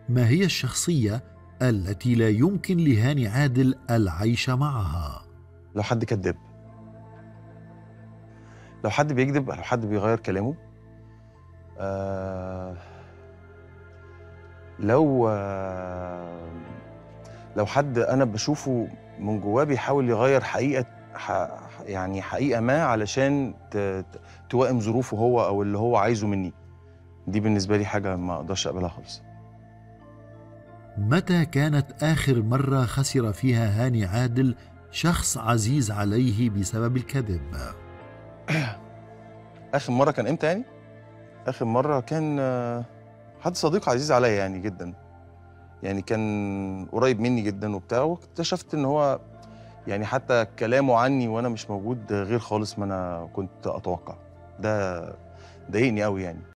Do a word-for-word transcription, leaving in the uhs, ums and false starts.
ما هي الشخصية التي لا يمكن لهاني عادل العيش معها؟ لو حد كذاب، لو حد بيكذب، لو حد بيغير كلامه، آه لو آه لو حد انا بشوفه من جواه بيحاول يغير حقيقه، ح يعني حقيقه ما علشان ت... ت- توائم ظروفه هو او اللي هو عايزه مني. دي بالنسبه لي حاجه ما اقدرش اقبلها خالص. متى كانت آخر مرة خسر فيها هاني عادل شخص عزيز عليه بسبب الكذب؟ اخر مره كان امتى يعني؟ اخر مره كان آه، حد صديق عزيز عليا يعني جدا، يعني كان قريب مني جدا وبتاع، واكتشفت ان هو يعني حتى كلامه عني وانا مش موجود غير خالص ما انا كنت اتوقع. ده ضايقني قوي يعني.